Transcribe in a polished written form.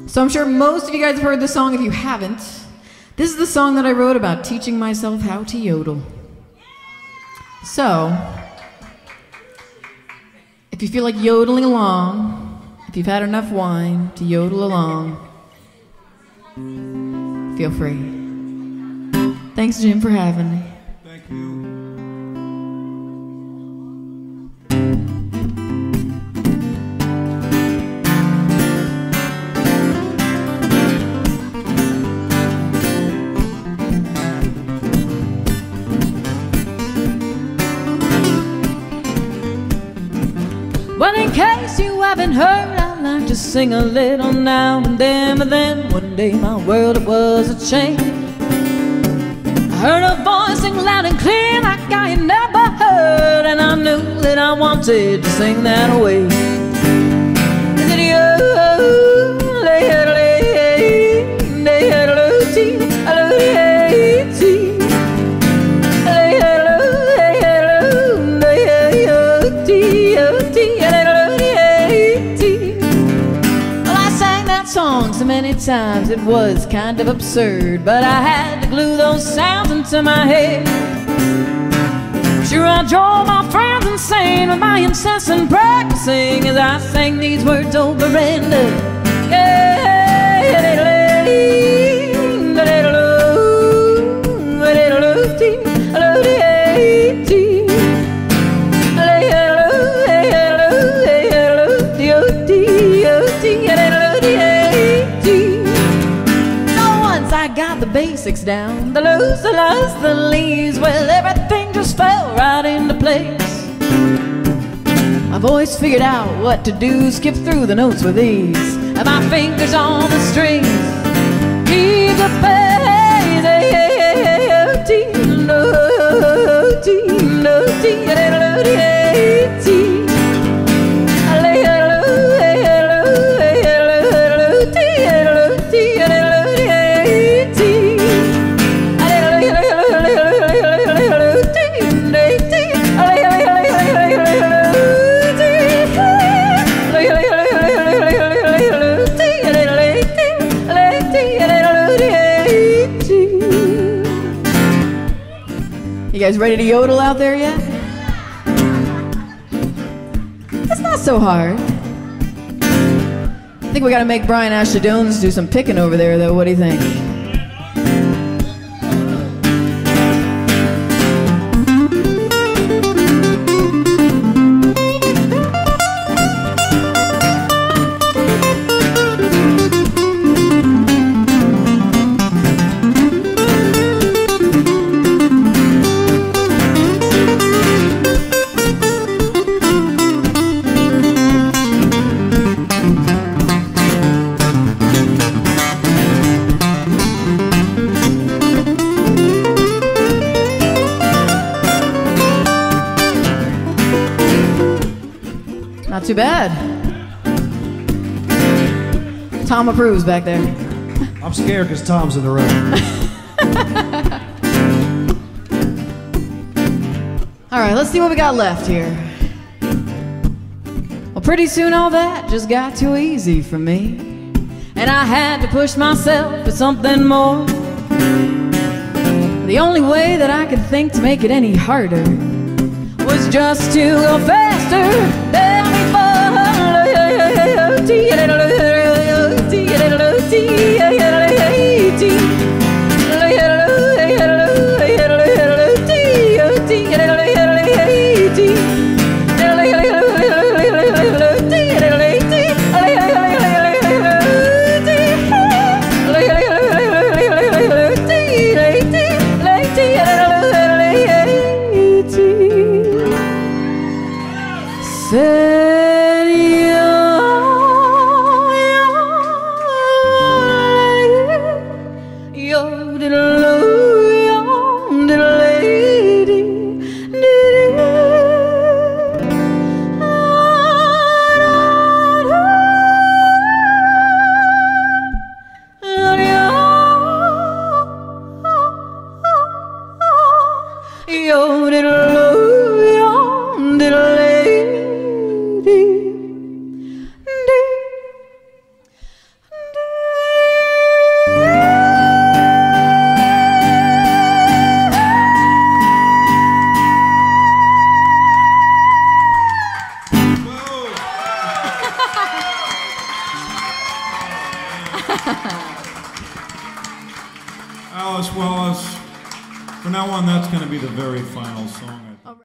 So I'm sure most of you guys have heard this song. If you haven't, this is the song that I wrote about teaching myself how to yodel. So, if you feel like yodeling along, if you've had enough wine to yodel along, feel free. Thanks, Jim, for having me. Thank you. Well, in case you haven't heard, I'd like to sing a little now and then. But then one day my world, it was a change. I heard a voice sing loud and clear like I had never heard, and I knew that I wanted to sing that away. Is it you? Song so many times it was kind of absurd, but I had to glue those sounds into my head. Sure, I drove my friends insane with my incessant practicing as I sang these words over and got the basics down, the lows, the lows, the leaves. Well, everything just fell right into place. My voice figured out what to do, skip through the notes with ease, and my fingers on the strings. Keep the pace. You guys ready to yodel out there yet? It's not so hard. I think we gotta make Brian Ashley Jones do some picking over there, though. What do you think? Not too bad. Tom approves back there. I'm scared because Tom's in the room. All right, let's see what we got left here. Well, pretty soon all that just got too easy for me, and I had to push myself for something more. The only way that I could think to make it any harder was just to go faster. Say Alice Wallace. From now on, that's going to be the very final song.